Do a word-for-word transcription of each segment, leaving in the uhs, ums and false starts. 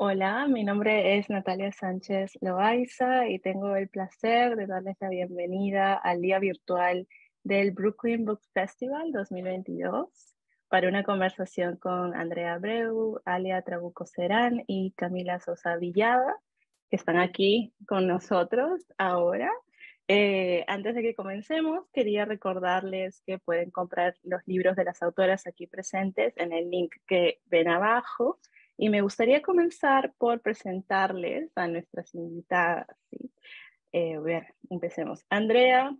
Hola, mi nombre es Natalia Sánchez Loaiza y tengo el placer de darles la bienvenida al día virtual del Brooklyn Book Festival dos mil veintidós para una conversación con Andrea Abreu, Alia Trabuco Serán y Camila Sosa Villada, que están aquí con nosotros ahora. Eh, antes de que comencemos, quería recordarles que pueden comprar los libros de las autoras aquí presentes en el link que ven abajo. Y me gustaría comenzar por presentarles a nuestras invitadas. ¿Sí? Eh, a ver, empecemos. Andrea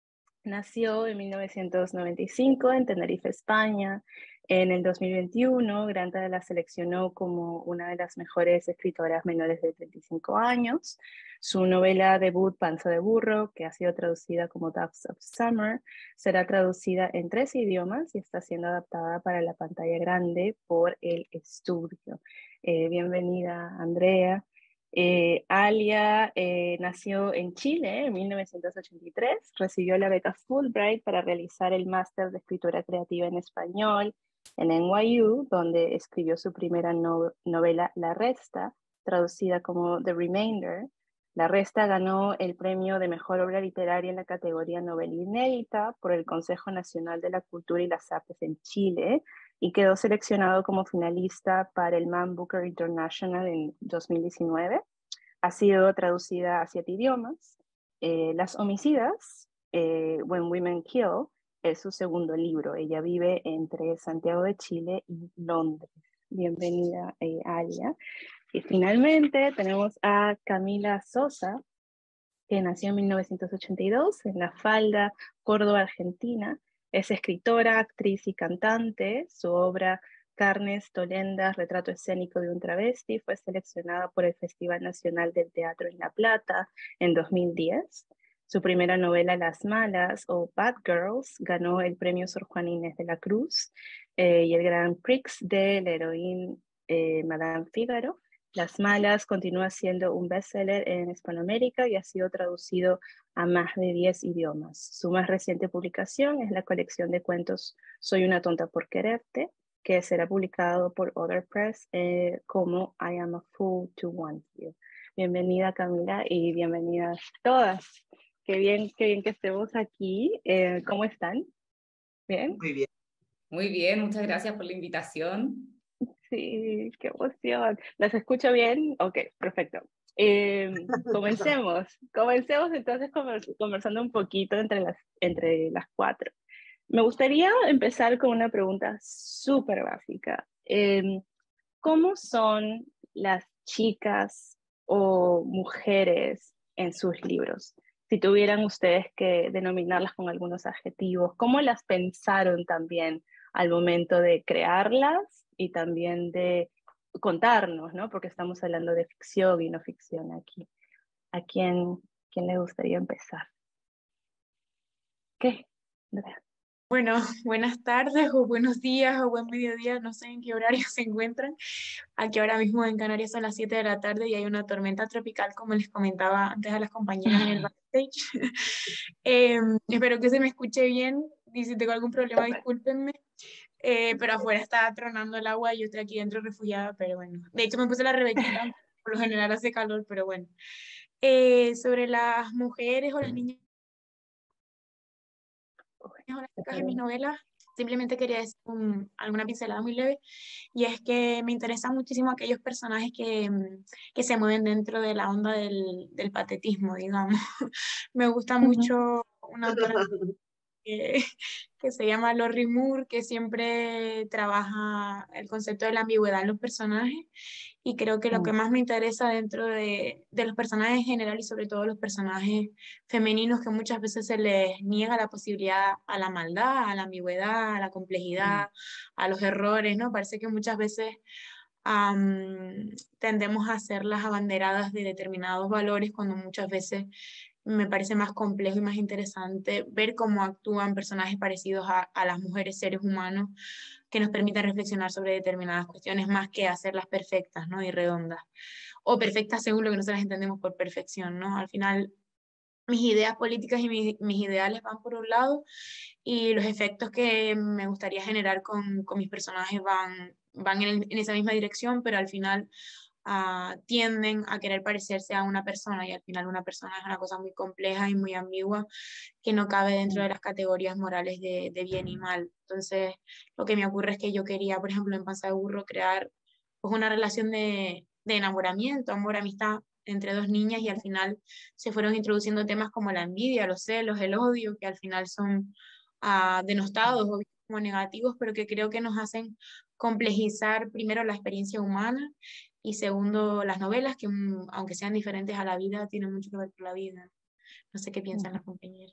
nació en mil novecientos noventa y cinco en Tenerife, España. En el dos mil veintiuno, Granta la seleccionó como una de las mejores escritoras menores de treinta y cinco años. Su novela debut, Panza de Burro, que ha sido traducida como Doves of Summer, será traducida en tres idiomas y está siendo adaptada para la pantalla grande por el estudio. Eh, bienvenida, Andrea. Eh, Alia eh, nació en Chile en mil novecientos ochenta y tres, recibió la beca Fulbright para realizar el máster de escritura creativa en español en N Y U, donde escribió su primera no novela La Resta, traducida como The Remainder. La Resta ganó el premio de mejor obra literaria en la categoría novela inédita por el Consejo Nacional de la Cultura y las Artes en Chile, y quedó seleccionado como finalista para el Man Booker International en dos mil diecinueve. Ha sido traducida a siete idiomas. Eh, Las Homicidas, eh, When Women Kill, es su segundo libro. Ella vive entre Santiago de Chile y Londres. Bienvenida, eh, Alia. Y finalmente tenemos a Camila Sosa, que nació en mil novecientos ochenta y dos en La Falda, Córdoba, Argentina. Es escritora, actriz y cantante. Su obra Carnes, Tolendas, retrato escénico de un travesti fue seleccionada por el Festival Nacional del Teatro en La Plata en dos mil diez. Su primera novela, Las Malas o Bad Girls, ganó el premio Sor Juana Inés de la Cruz eh, y el Grand Prix de la heroína eh, Madame Figaro. Las Malas continúa siendo un bestseller en Hispanoamérica y ha sido traducido a más de diez idiomas. Su más reciente publicación es la colección de cuentos Soy una tonta por quererte, que será publicado por Other Press eh, como I Am a Fool to Want You. Bienvenida, Camila, y bienvenidas todas. Qué bien, qué bien que estemos aquí. Eh, ¿cómo están? ¿Bien? Muy bien. Muy bien, muchas gracias por la invitación. Sí, qué emoción. ¿Las escucho bien? Ok, perfecto. Eh, comencemos. Comencemos entonces convers- conversando un poquito entre las, entre las cuatro. Me gustaría empezar con una pregunta súper básica. Eh, ¿cómo son las chicas o mujeres en sus libros? Si tuvieran ustedes que denominarlas con algunos adjetivos, ¿cómo las pensaron también al momento de crearlas y también de contarnos, ¿no? Porque estamos hablando de ficción y no ficción aquí. ¿A quién, quién le gustaría empezar? ¿Qué? Andrea. Bueno, buenas tardes o buenos días o buen mediodía, no sé en qué horario se encuentran. Aquí ahora mismo en Canarias son las siete de la tarde y hay una tormenta tropical, como les comentaba antes a las compañeras en el backstage. Eh, espero que se me escuche bien y si tengo algún problema discúlpenme. Eh, pero afuera está tronando el agua y yo estoy aquí dentro refugiada, pero bueno. De hecho me puse la rebequita, por lo general hace calor, pero bueno. Eh, sobre las mujeres o las niñas o las chicas en mis novelas, simplemente quería decir un- alguna pincelada muy leve, y es que me interesan muchísimo aquellos personajes que, mm, que se mueven dentro de la onda del, del patetismo, digamos. Me gusta mucho una autora que, que se llama Lori Moore, que siempre trabaja el concepto de la ambigüedad en los personajes, y creo que lo que más me interesa dentro de, de los personajes en general y sobre todo los personajes femeninos, que muchas veces se les niega la posibilidad a la maldad, a la ambigüedad, a la complejidad, a los errores, ¿no? Parece que muchas veces am, tendemos a ser las abanderadas de determinados valores cuando muchas veces me parece más complejo y más interesante ver cómo actúan personajes parecidos a, a las mujeres, seres humanos, que nos permitan reflexionar sobre determinadas cuestiones más que hacerlas perfectas, ¿no? Y redondas. O perfectas según lo que nosotros entendemos por perfección, ¿no? Al final, mis ideas políticas y mis, mis ideales van por un lado y los efectos que me gustaría generar con, con mis personajes van, van en, en esa misma dirección, pero al final uh, tienden a querer parecerse a una persona, y al final una persona es una cosa muy compleja y muy ambigua que no cabe dentro de las categorías morales de, de bien y mal. Entonces, lo que me ocurre es que yo quería, por ejemplo, en Panza de Burro, crear pues, una relación de, de enamoramiento, amor, amistad entre dos niñas, y al final se fueron introduciendo temas como la envidia, los celos, el odio, que al final son uh, denostados o vistos como negativos, pero que creo que nos hacen complejizar primero la experiencia humana y segundo las novelas, que um, aunque sean diferentes a la vida, tienen mucho que ver con la vida. No sé qué piensan las compañeras.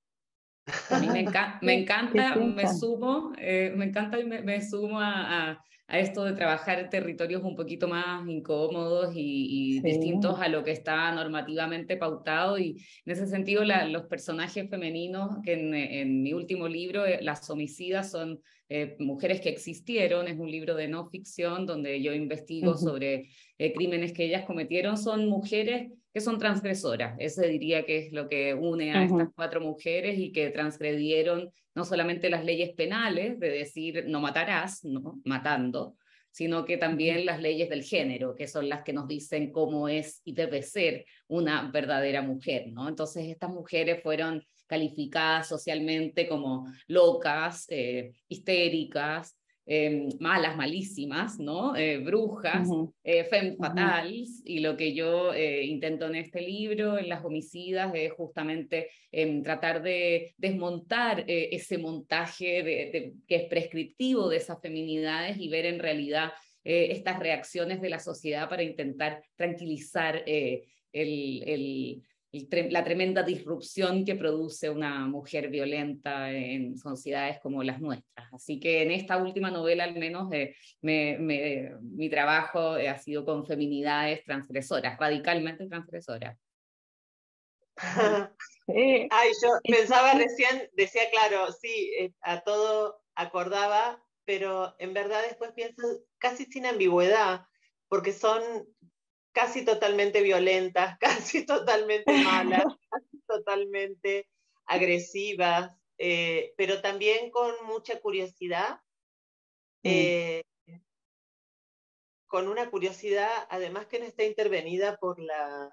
A mí me, enca me encanta, me piensan? sumo, eh, me encanta y me, me sumo a, a, a esto de trabajar territorios un poquito más incómodos y, y Sí. distintos a lo que está normativamente pautado, y en ese sentido la, los personajes femeninos que en, en mi último libro, eh, Las homicidas, son eh, mujeres que existieron, es un libro de no ficción donde yo investigo Uh-huh. sobre eh, crímenes que ellas cometieron, son mujeres que son transgresoras. Ese diría que es lo que une a uh-huh. estas cuatro mujeres, y que transgredieron no solamente las leyes penales, de decir no matarás, ¿no? Matando, sino que también uh-huh. las leyes del género, que son las que nos dicen cómo es y debe ser una verdadera mujer, ¿no? Entonces estas mujeres fueron calificadas socialmente como locas, eh, histéricas, Eh, malas, malísimas, ¿no? Eh, brujas, uh-huh. eh, femme fatales, uh-huh. y lo que yo eh, intento en este libro, en Las homicidas, es justamente eh, tratar de desmontar eh, ese montaje de, de, que es prescriptivo de esas feminidades, y ver en realidad eh, estas reacciones de la sociedad para intentar tranquilizar eh, el, el la tremenda disrupción que produce una mujer violenta en sociedades como las nuestras. Así que en esta última novela, al menos, eh, me, me, mi trabajo eh, ha sido con feminidades transgresoras, radicalmente transgresoras. Sí. Ay, yo pensaba recién, decía, claro, sí, eh, a todo acordaba, pero en verdad después pienso casi sin ambigüedad, porque son casi totalmente violentas, casi totalmente malas, casi totalmente agresivas, eh, pero también con mucha curiosidad, eh, mm. con una curiosidad además que no está intervenida por la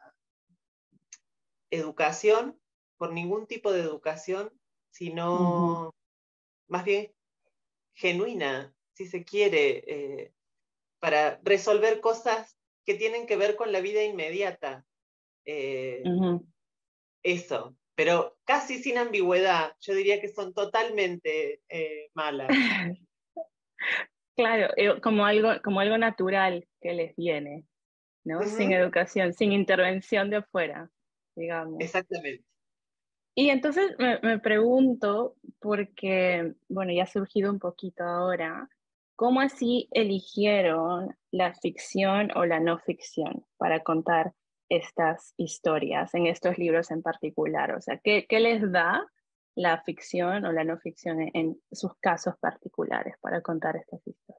educación, por ningún tipo de educación, sino uh-huh. más bien genuina, si se quiere, eh, para resolver cosas que tienen que ver con la vida inmediata. Eh, uh-huh. Eso, pero casi sin ambigüedad. Yo diría que son totalmente eh, malas. Claro, como algo, como algo natural que les viene, ¿no? Uh-huh. Sin educación, sin intervención de afuera, digamos. Exactamente. Y entonces me, me pregunto, porque, bueno, ya ha surgido un poquito ahora, ¿cómo así eligieron la ficción o la no ficción para contar estas historias en estos libros en particular? O sea, ¿qué, qué les da la ficción o la no ficción en, en sus casos particulares para contar estas historias?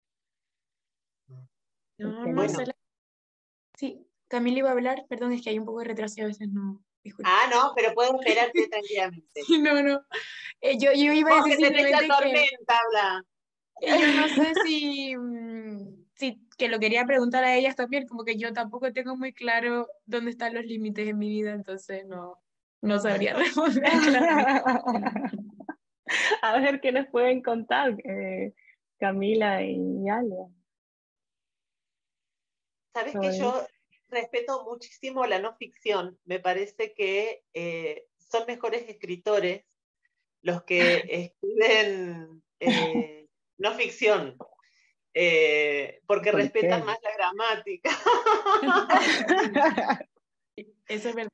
No, no sé. La... Sí, Camila iba a hablar, perdón, es que hay un poco de retraso y a veces no. Disculpe. Ah, no, pero puedo esperarte tranquilamente. No, no. Eh, yo, yo iba a decir que tenés simplemente la tormenta, habla. Que yo no sé si, si, que lo quería preguntar a ellas también, como que yo tampoco tengo muy claro dónde están los límites en mi vida, entonces no, no sabría responder claramente. A ver qué nos pueden contar, eh, Camila y Alia. Sabes que yo respeto muchísimo la no ficción, me parece que eh, son mejores escritores los que escriben eh, no ficción, eh, porque ¿Por respetan qué? Más la gramática. Eso es verdad.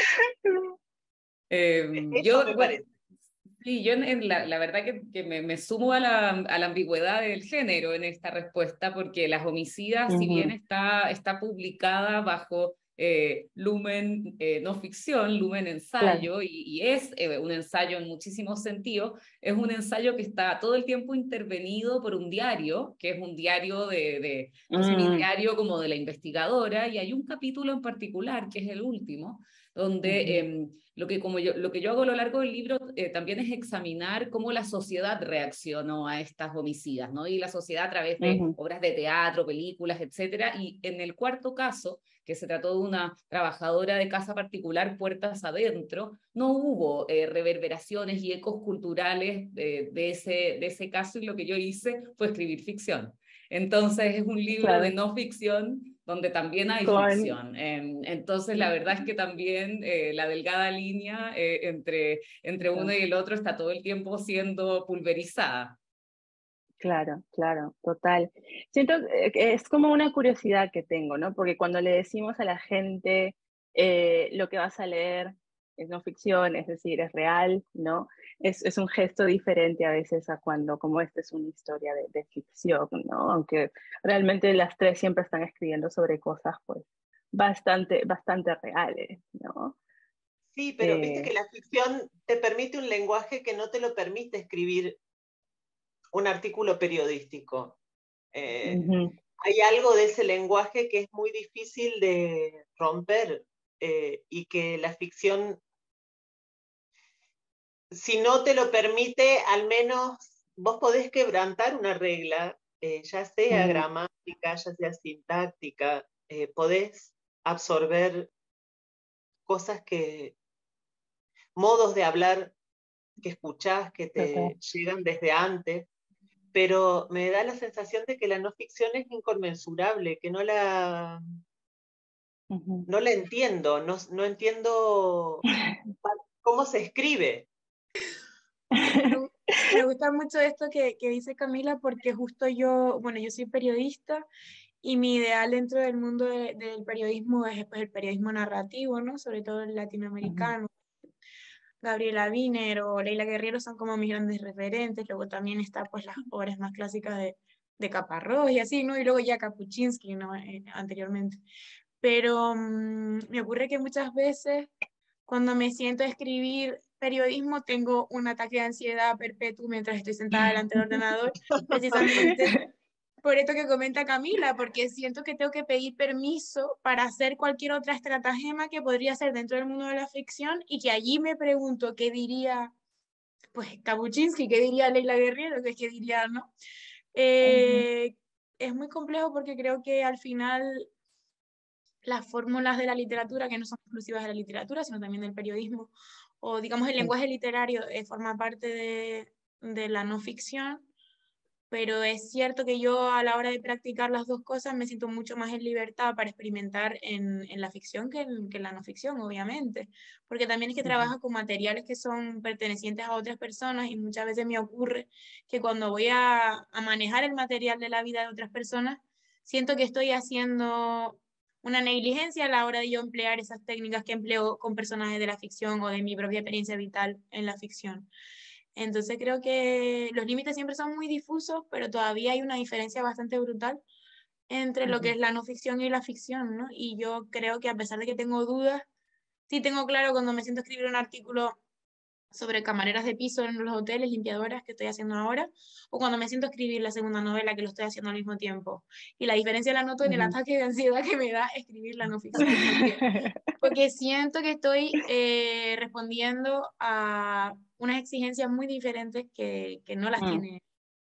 Eh, Eso yo, me bueno, parece. Sí, yo en, en la, la verdad que, que me, me sumo a la, a la ambigüedad del género en esta respuesta, porque Las homicidas, uh-huh. si bien está, está publicada bajo eh, Lumen eh, no ficción, Lumen ensayo, claro. y, y es eh, un ensayo en muchísimos sentidos, es un ensayo que está todo el tiempo intervenido por un diario, que es un diario de, de un uh-huh. semidiario como de la investigadora, y hay un capítulo en particular, que es el último, donde Uh-huh. eh, lo, que como yo, lo que yo hago a lo largo del libro eh, también es examinar cómo la sociedad reaccionó a estas homicidas, ¿no? Y la sociedad a través de Uh-huh. obras de teatro, películas, etcétera. Y en el cuarto caso, que se trató de una trabajadora de casa particular puertas adentro, no hubo eh, reverberaciones y ecos culturales eh, de, ese, de ese caso, y lo que yo hice fue escribir ficción. Entonces es un libro Claro. de no ficción donde también hay Con... ficción. Eh, entonces la verdad es que también eh, la delgada línea eh, entre, entre uno y el otro está todo el tiempo siendo pulverizada. Claro, claro, total. Siento que es como una curiosidad que tengo, ¿no? Porque cuando le decimos a la gente eh, lo que vas a leer es no ficción, es decir, es real, ¿no? Es, es un gesto diferente a veces a cuando, como esta es una historia de, de ficción, ¿no? Aunque realmente las tres siempre están escribiendo sobre cosas, pues, bastante, bastante reales, ¿no? Sí, pero Eh, viste que la ficción te permite un lenguaje que no te lo permite escribir un artículo periodístico. Eh, uh-huh. Hay algo de ese lenguaje que es muy difícil de romper eh, y que la ficción, si no te lo permite, al menos vos podés quebrantar una regla, eh, ya sea Uh-huh. gramática, ya sea sintáctica, eh, podés absorber cosas que, modos de hablar que escuchás, que te Total. llegan desde antes, pero me da la sensación de que la no ficción es inconmensurable, que no la, Uh-huh. no la entiendo, no, no entiendo cómo se escribe. Me, me gusta mucho esto que, que dice Camila, porque justo yo, bueno, yo soy periodista y mi ideal dentro del mundo de, del periodismo es pues, el periodismo narrativo, ¿no? Sobre todo el latinoamericano. Uh-huh. Gabriela Wiener o Leila Guerriero son como mis grandes referentes. Luego también está pues las obras más clásicas de, de Caparrós y así, ¿no? Y luego ya Kapuczynski, ¿no? Eh, anteriormente. Pero um, me ocurre que muchas veces cuando me siento a escribir periodismo tengo un ataque de ansiedad perpetuo mientras estoy sentada delante del ordenador, precisamente por esto que comenta Camila, porque siento que tengo que pedir permiso para hacer cualquier otra estratagema que podría ser dentro del mundo de la ficción y que allí me pregunto qué diría, pues, Kapuczynski, qué diría Leila Guerriero, qué, qué diría, ¿no? Eh, uh-huh. Es muy complejo porque creo que al final las fórmulas de la literatura, que no son exclusivas de la literatura, sino también del periodismo, o digamos el lenguaje literario eh, forma parte de, de la no ficción, pero es cierto que yo a la hora de practicar las dos cosas me siento mucho más en libertad para experimentar en, en la ficción que en, que en la no ficción, obviamente, porque también es que uh-huh. trabajo con materiales que son pertenecientes a otras personas y muchas veces me ocurre que cuando voy a, a manejar el material de la vida de otras personas, siento que estoy haciendo una negligencia a la hora de yo emplear esas técnicas que empleo con personajes de la ficción o de mi propia experiencia vital en la ficción. Entonces creo que los límites siempre son muy difusos, pero todavía hay una diferencia bastante brutal entre uh-huh. lo que es la no ficción y la ficción, ¿no? Y yo creo que a pesar de que tengo dudas, sí tengo claro cuando me siento a escribir un artículo sobre camareras de piso en los hoteles, limpiadoras, que estoy haciendo ahora, o cuando me siento a escribir la segunda novela, que lo estoy haciendo al mismo tiempo. Y la diferencia la noto uh-huh. en el ataque de ansiedad que me da escribir la no ficción, porque, porque siento que estoy eh, respondiendo a unas exigencias muy diferentes que, que no las uh-huh. tiene.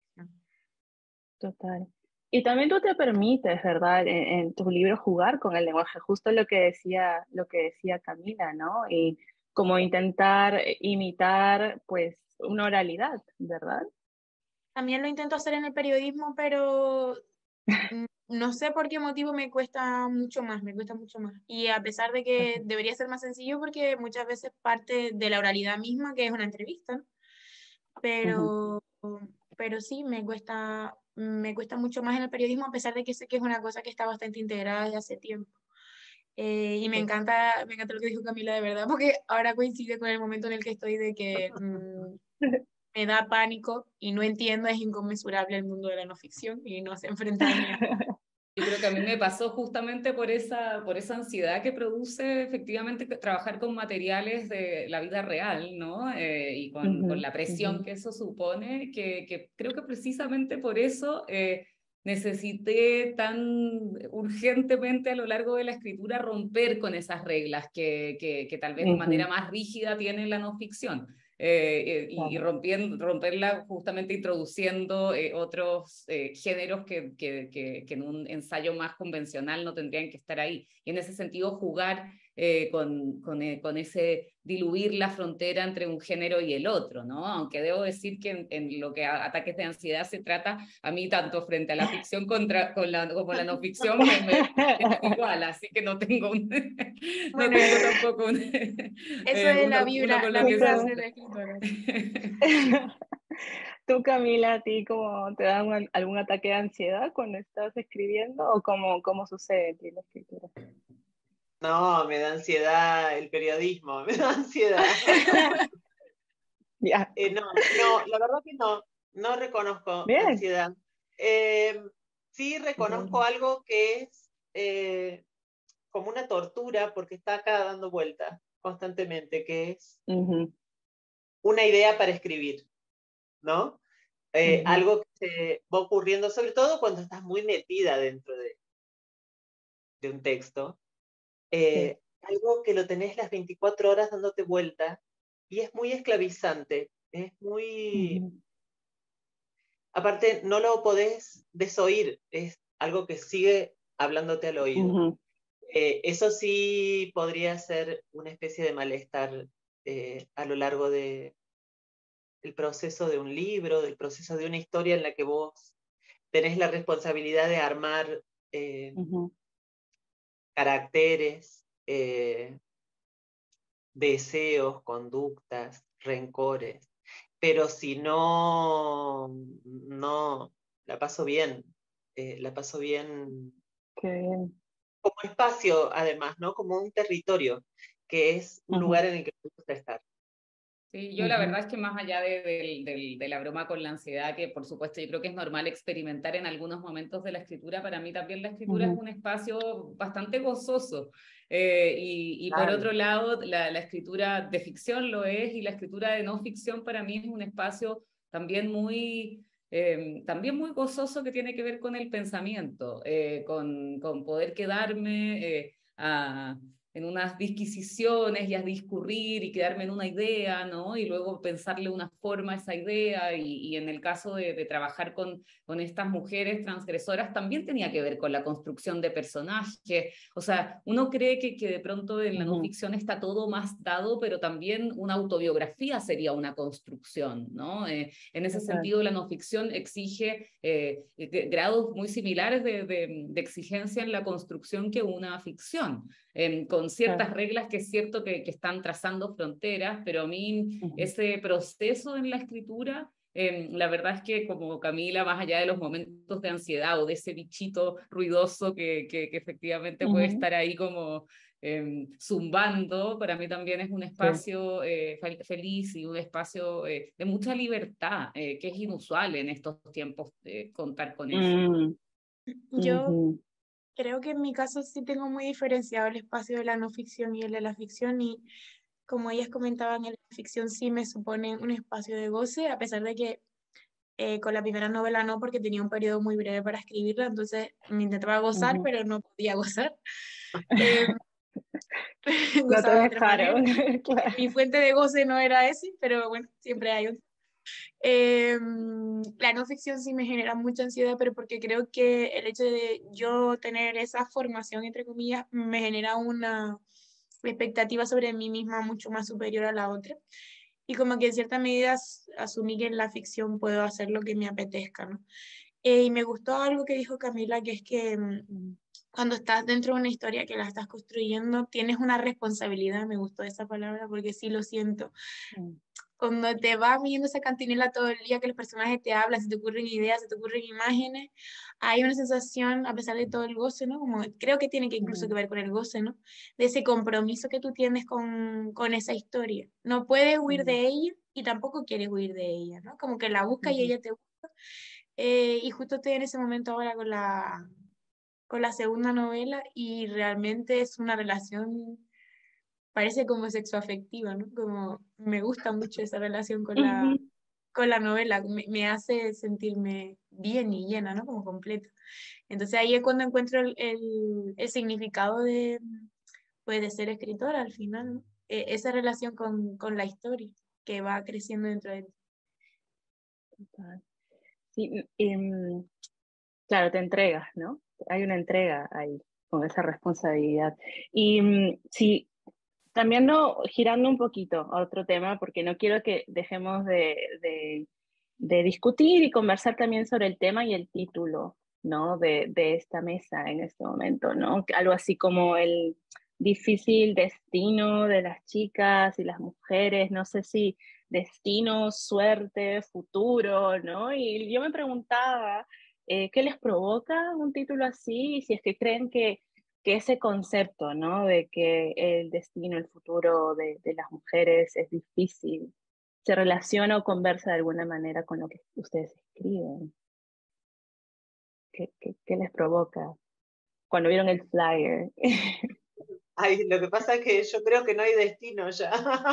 Total. Y también tú te permites, ¿verdad?, en, en tu libro jugar con el lenguaje, justo lo que decía, lo que decía Camila, ¿no? Y como intentar imitar, pues, una oralidad, ¿verdad? También lo intento hacer en el periodismo, pero no sé por qué motivo me cuesta mucho más, me cuesta mucho más. Y a pesar de que uh-huh. debería ser más sencillo, porque muchas veces parte de la oralidad misma, que es una entrevista, ¿no? Pero, uh-huh. pero sí, me cuesta, me cuesta mucho más en el periodismo, a pesar de que sé que es una cosa que está bastante integrada desde hace tiempo. Eh, y me encanta, me encanta lo que dijo Camila, de verdad, porque ahora coincide con el momento en el que estoy de que mmm, me da pánico y no entiendo, es inconmensurable el mundo de la no ficción y no sé enfrentarme a... Yo creo que a mí me pasó justamente por esa, por esa ansiedad que produce efectivamente trabajar con materiales de la vida real, ¿no? Eh, y con, uh-huh, con la presión uh-huh. que eso supone, que, que creo que precisamente por eso... Eh, necesité tan urgentemente a lo largo de la escritura romper con esas reglas que, que, que tal vez de Ujú. manera más rígida tiene la no ficción. Eh, y, y rompiendo, romperla justamente introduciendo eh, otros eh, géneros que, que, que, que en un ensayo más convencional no tendrían que estar ahí. Y en ese sentido jugar eh, con, con, eh, con ese diluir la frontera entre un género y el otro, ¿no? Aunque debo decir que en, en lo que a ataques de ansiedad se trata, a mí tanto frente a la ficción contra, con la, como la no ficción me, me igual, así que no tengo un, no Bueno, tengo tampoco un, eso eh, es la uno, uno vibra, con la lo que vibra se... de la escritora. ¿Tú, Camila, a ti como te da un- algún ataque de ansiedad cuando estás escribiendo o cómo, cómo sucede en ti la escritura? No, me da ansiedad el periodismo, me da ansiedad. Ya, Eh, no, no, la verdad que no, no reconozco bien. ansiedad. Eh, sí reconozco Bien. algo que es eh, como una tortura porque está acá dando vueltas constantemente, que es Ujú, una idea para escribir, ¿no? Eh, ujú, algo que se va ocurriendo, sobre todo cuando estás muy metida dentro de, de un texto, sí, eh, algo que lo tenés las veinticuatro horas dándote vuelta y es muy esclavizante, es muy... ujú, Aparte, no lo podés desoír, es algo que sigue hablándote al oído. ujú, Eh, eso sí podría ser una especie de malestar eh, a lo largo de, del proceso de un libro, del proceso de una historia en la que vos tenés la responsabilidad de armar eh, ujú, caracteres, eh, deseos, conductas, rencores. Pero si no, no, la paso bien, eh, la paso bien qué bien. como espacio, además, ¿no? Como un territorio, que es un Ujú, lugar en el que me gusta estar. Sí, yo la ujú, verdad es que más allá de, de, de, de la broma con la ansiedad, que por supuesto yo creo que es normal experimentar en algunos momentos de la escritura, para mí también la escritura es ujú, un espacio bastante gozoso. Eh, y, y por Claro. otro lado, la, la escritura de ficción lo es, y la escritura de no ficción para mí es un espacio también muy... Eh, también muy gozoso, que tiene que ver con el pensamiento, eh, con, con poder quedarme eh, a, en unas disquisiciones y a discurrir y quedarme en una idea, ¿no? Y luego pensarle una forma a esa idea. Y, y en el caso de, de trabajar con, con estas mujeres transgresoras también tenía que ver con la construcción de personajes. O sea, uno cree que, que de pronto en la no ujú, ficción está todo más dado, pero también una autobiografía sería una construcción, ¿no? Eh, en ese total. sentido, la no ficción exige eh, grados muy similares de, de, de exigencia en la construcción que una ficción. Eh, con ciertas Claro. reglas que es cierto que, que están trazando fronteras, pero a mí Ujú, ese proceso en la escritura, eh, la verdad es que como Camila, más allá de los momentos de ansiedad o de ese bichito ruidoso que, que, que efectivamente puede ujú, estar ahí como eh, zumbando, para mí también es un sí. espacio eh, fel feliz y un espacio eh, de mucha libertad, eh, que es inusual en estos tiempos eh, contar con eso. Mm, Yo ujú, creo que en mi caso sí tengo muy diferenciado el espacio de la no ficción y el de la ficción, y como ellas comentaban, en la ficción sí me supone un espacio de goce, a pesar de que eh, con la primera novela no, porque tenía un periodo muy breve para escribirla, entonces me intentaba gozar, ujú. pero no podía gozar. Eh, No te Gozaba de otra manera. dejaron, claro. Mi fuente de goce no era ese, pero bueno, siempre hay un... Eh, la no ficción sí me genera mucha ansiedad, pero porque creo que el hecho de yo tener esa formación, entre comillas, me genera una expectativa sobre mí misma mucho más superior a la otra. Y como que en cierta medida as- asumí que en la ficción puedo hacer lo que me apetezca, ¿no? Eh, y me gustó algo que dijo Camila, que es que mm, Mm, cuando estás dentro de una historia que la estás construyendo, tienes una responsabilidad. Me gustó esa palabra porque sí lo siento. mm, Cuando te vas viendo esa cantinela todo el día, que los personajes te hablan, se te ocurren ideas, se te ocurren imágenes, hay una sensación, a pesar de todo el goce, ¿no? Como creo que tiene que incluso que ujú, ver con el goce, ¿no? De ese compromiso que tú tienes con, con esa historia. No puedes huir ujú, de ella y tampoco quieres huir de ella, ¿no? Como que la busca y ujú, ella te busca. Eh, y justo estoy en ese momento ahora con la, con la segunda novela, y realmente es una relación, parece como sexoafectiva, ¿no? Como me gusta mucho esa relación con la, ujú, con la novela, me, me hace sentirme bien y llena, ¿no? Como completa. Entonces ahí es cuando encuentro el, el, el significado de, pues, de ser escritora al final, ¿no? Eh, esa relación con, con la historia que va creciendo dentro de ti. Sí, y, mm, claro, te entregas, ¿no? Hay una entrega ahí, con esa responsabilidad. Y mm, sí, también no, girando un poquito a otro tema, porque no quiero que dejemos de, de, de discutir y conversar también sobre el tema y el título, ¿no? De, de esta mesa en este momento, ¿no? Algo así como el difícil destino de las chicas y las mujeres, no sé si destino, suerte, futuro, ¿no? Y yo me preguntaba, eh, ¿qué les provoca un título así? Y si es que creen que que ese concepto, ¿no? De que el destino, el futuro de, de las mujeres es difícil, se relaciona o conversa de alguna manera con lo que ustedes escriben. ¿Qué, qué, qué les provoca cuando vieron el flyer? Ay, lo que pasa es que yo creo que no hay destino ya.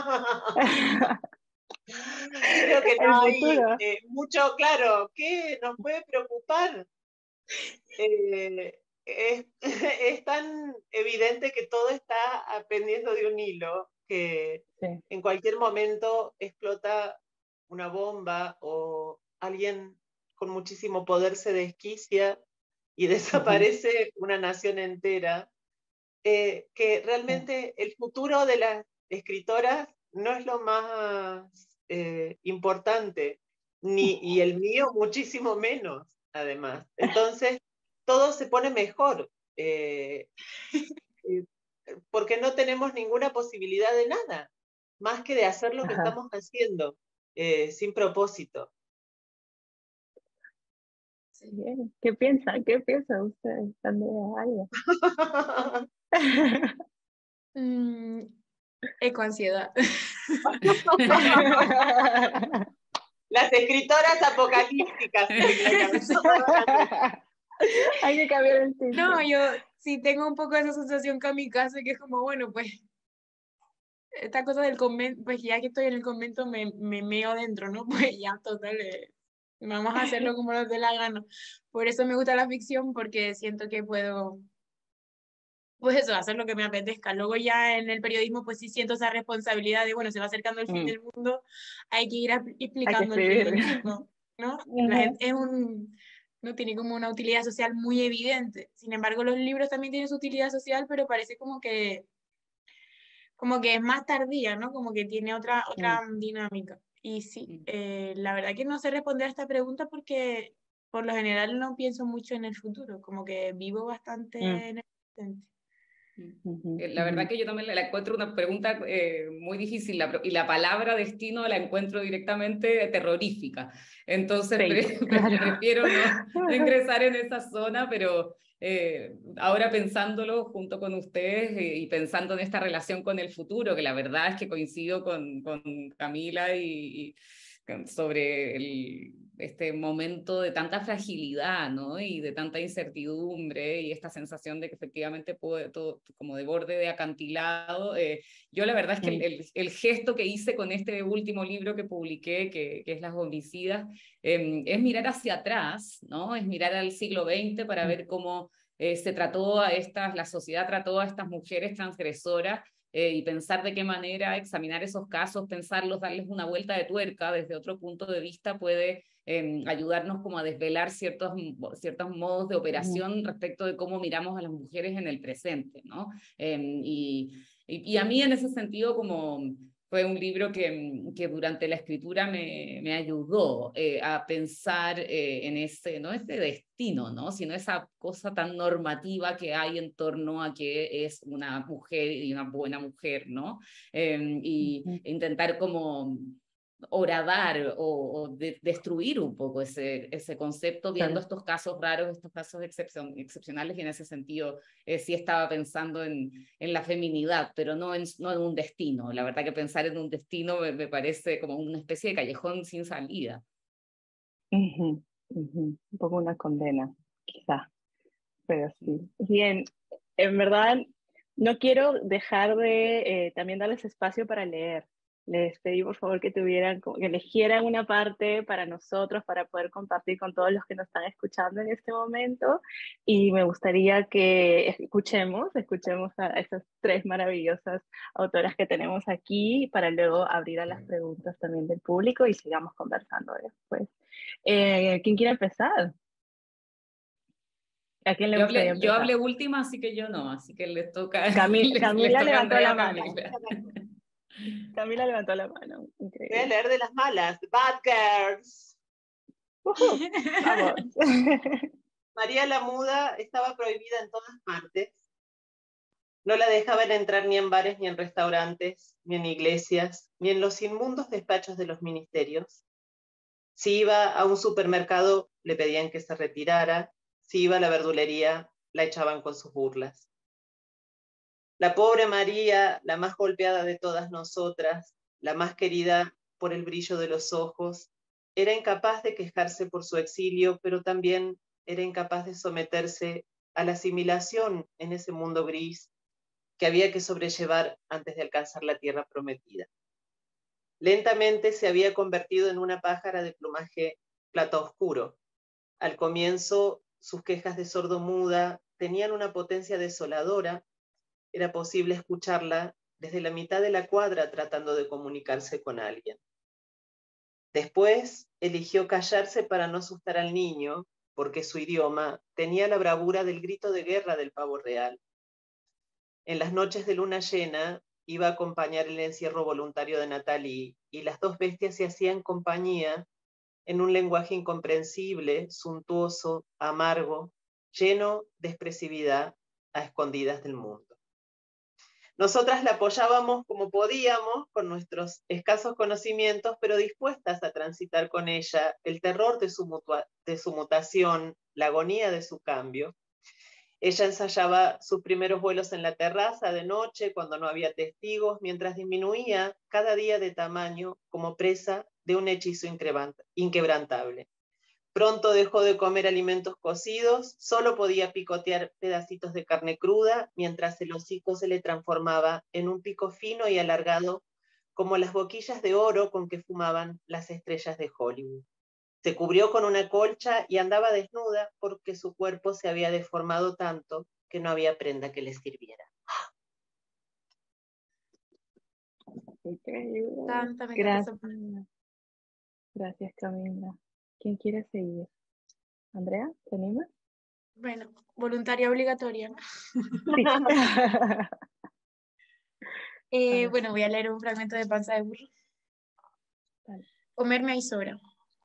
Creo que El no hay futuro. eh, mucho, claro, ¿qué nos puede preocupar? Eh, es, es tan evidente que todo está pendiendo de un hilo, que Sí. en cualquier momento explota una bomba o alguien con muchísimo poder se desquicia y desaparece uh-huh. una nación entera. Eh, que realmente el futuro de las escritoras no es lo más eh, importante, ni, y el mío muchísimo menos, además. Entonces, todo se pone mejor, eh, eh, porque no tenemos ninguna posibilidad de nada, más que de hacer lo que Ajá. estamos haciendo, eh, sin propósito. Bien. ¿Qué piensa? ¿Qué piensa usted, Andrea? mm, ecoansiedad. Las escritoras apocalípticas. Hay que cambiar el título. No, yo sí tengo un poco esa sensación kamikaze, que es como, bueno, pues, esta cosa del convento, pues ya que estoy en el convento me, me meo dentro, ¿no? Pues ya, total, eh, vamos a hacerlo como nos dé la gana. Por eso me gusta la ficción, porque siento que puedo, pues eso, hacer lo que me apetezca. Luego ya en el periodismo, pues sí siento esa responsabilidad de, bueno, se va acercando el fin mm. del mundo, hay que ir explicando el fin del mundo, ¿no? Uh-huh. La gente es un... no tiene como una utilidad social muy evidente. Sin embargo, los libros también tienen su utilidad social, pero parece como que como que es más tardía, ¿no? Como que tiene otra, otra mm. dinámica. Y sí, eh, la verdad que no sé responder a esta pregunta porque por lo general no pienso mucho en el futuro, como que vivo bastante mm. en el presente. La verdad que yo también la encuentro una pregunta eh, muy difícil la, y la palabra destino la encuentro directamente terrorífica. Entonces sí, pre claro. prefiero no, no ingresar en esa zona, pero eh, ahora pensándolo junto con ustedes eh, y pensando en esta relación con el futuro, que la verdad es que coincido con, con Camila y, y sobre el, este momento de tanta fragilidad, ¿no? Y de tanta incertidumbre y esta sensación de que efectivamente puede todo como de borde de acantilado. Eh, yo la verdad es que el, el, el gesto que hice con este último libro que publiqué, que, que es Las homicidas, eh, es mirar hacia atrás, ¿no? Es mirar al siglo veinte para ver cómo eh, se trató a estas, la sociedad trató a estas mujeres transgresoras, Eh, y pensar de qué manera examinar esos casos, pensarlos, darles una vuelta de tuerca desde otro punto de vista puede eh, ayudarnos como a desvelar ciertos, ciertos modos de operación uh-huh. respecto de cómo miramos a las mujeres en el presente, ¿no? Eh, y, y, y a mí en ese sentido como fue un libro que, que durante la escritura me, me ayudó eh, a pensar eh, en ese, no ese destino, ¿no? Sino esa cosa tan normativa que hay en torno a que es una mujer y una buena mujer, ¿no? Eh, y uh-huh. intentar como horadar o, o de, destruir un poco ese, ese concepto viendo sí. estos casos raros, estos casos excepcion, excepcionales, y en ese sentido eh, sí estaba pensando en, en la feminidad, pero no en, no en un destino. La verdad que pensar en un destino me, me parece como una especie de callejón sin salida. Uh-huh, uh-huh. Un poco una condena, quizá, pero sí. Bien, en verdad no quiero dejar de eh, también darles espacio para leer. les pedí por favor que tuvieran, que eligieran una parte para nosotros, para poder compartir con todos los que nos están escuchando en este momento. Y me gustaría que escuchemos, escuchemos a esas tres maravillosas autoras que tenemos aquí, para luego abrir a las preguntas también del público y sigamos conversando después. Eh, ¿Quién quiere empezar? ¿A quién le yo, gustaría hablé, yo empezar? hablé última, así que yo no, así que les toca. Camila, les, Camila les levantó la mano. Camila. Camila levantó la mano. Increíble. Voy a leer de las malas. Bad Girls. Uh-huh. Vamos. María la Muda estaba prohibida en todas partes. No la dejaban entrar ni en bares, ni en restaurantes, ni en iglesias, ni en los inmundos despachos de los ministerios. Si iba a un supermercado, le pedían que se retirara. Si iba a la verdulería, la echaban con sus burlas. La pobre María, la más golpeada de todas nosotras, la más querida por el brillo de los ojos, era incapaz de quejarse por su exilio, pero también era incapaz de someterse a la asimilación en ese mundo gris que había que sobrellevar antes de alcanzar la tierra prometida. Lentamente se había convertido en una pájara de plumaje plata oscuro. Al comienzo, sus quejas de sordo-muda tenían una potencia desoladora. Era posible escucharla desde la mitad de la cuadra tratando de comunicarse con alguien. Después eligió callarse para no asustar al niño, porque su idioma tenía la bravura del grito de guerra del pavo real. En las noches de luna llena iba a acompañar el encierro voluntario de Natalie, y las dos bestias se hacían compañía en un lenguaje incomprensible, suntuoso, amargo, lleno de expresividad a escondidas del mundo. Nosotras la apoyábamos como podíamos, con nuestros escasos conocimientos, pero dispuestas a transitar con ella el terror de su, mutua- de su mutación, la agonía de su cambio. Ella ensayaba sus primeros vuelos en la terraza de noche, cuando no había testigos, mientras disminuía cada día de tamaño como presa de un hechizo inquebrantable. Pronto dejó de comer alimentos cocidos, solo podía picotear pedacitos de carne cruda, mientras el hocico se le transformaba en un pico fino y alargado, como las boquillas de oro con que fumaban las estrellas de Hollywood. Se cubrió con una colcha y andaba desnuda porque su cuerpo se había deformado tanto que no había prenda que le sirviera. Increíble. Tanta, me Gracias. Gracias, Camila. ¿Quién quiere seguir? Andrea, ¿te animas? Bueno, voluntaria obligatoria, ¿no? Sí. eh, bueno, voy a leer un fragmento de Panza de Burro. Vale. Comerme a Isora.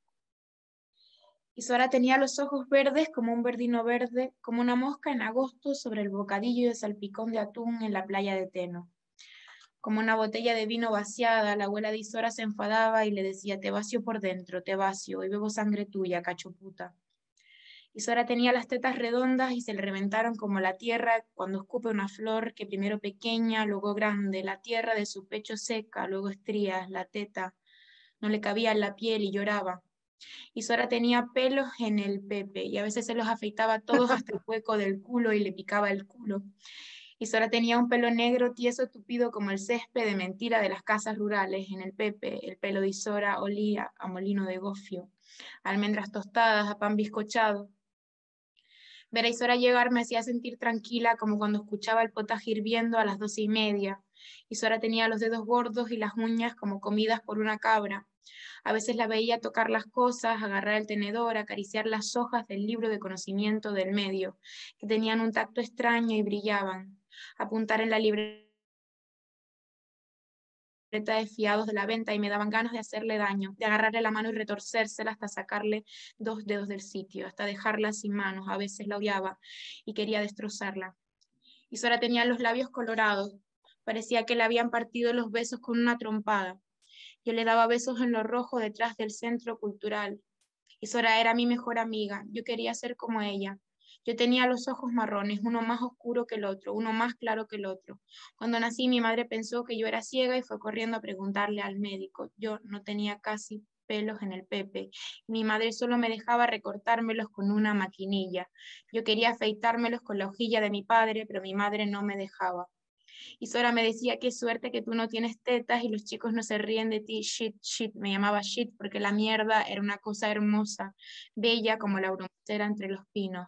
Isora tenía los ojos verdes como un verdino verde, como una mosca en agosto sobre el bocadillo de salpicón de atún en la playa de Teno. Como una botella de vino vaciada, la abuela de Isora se enfadaba y le decía: te vacio por dentro, te vacio, y bebo sangre tuya, cachoputa. Isora tenía las tetas redondas y se le reventaron como la tierra cuando escupe una flor, que primero pequeña, luego grande, la tierra de su pecho seca, luego estrías, la teta, no le cabía en la piel y lloraba. Isora tenía pelos en el pepe y a veces se los afeitaba todos hasta el hueco del culo y le picaba el culo. Isora tenía un pelo negro, tieso, tupido como el césped de mentira de las casas rurales en el pepe. El pelo de Isora olía a molino de gofio, a almendras tostadas, a pan bizcochado. Ver a Isora llegar me hacía sentir tranquila, como cuando escuchaba el potaje hirviendo a las doce y media. Isora tenía los dedos gordos y las uñas como comidas por una cabra. A veces la veía tocar las cosas, agarrar el tenedor, acariciar las hojas del libro de conocimiento del medio, que tenían un tacto extraño y brillaban. Apuntar en la libreta de fiados de la venta y me daban ganas de hacerle daño, de agarrarle la mano y retorcérsela hasta sacarle dos dedos del sitio, hasta dejarla sin manos. A veces la odiaba y quería destrozarla. Isora tenía los labios colorados, parecía que le habían partido los besos con una trompada. Yo le daba besos en lo rojo detrás del centro cultural. Isora era mi mejor amiga, yo quería ser como ella. Yo tenía los ojos marrones, uno más oscuro que el otro, uno más claro que el otro. Cuando nací, mi madre pensó que yo era ciega y fue corriendo a preguntarle al médico. Yo no tenía casi pelos en el pepe. Mi madre solo me dejaba recortármelos con una maquinilla. Yo quería afeitármelos con la hojilla de mi padre, pero mi madre no me dejaba. Y Sora me decía, qué suerte que tú no tienes tetas y los chicos no se ríen de ti. Shit, shit, me llamaba shit porque la mierda era una cosa hermosa, bella como la bromacera entre los pinos.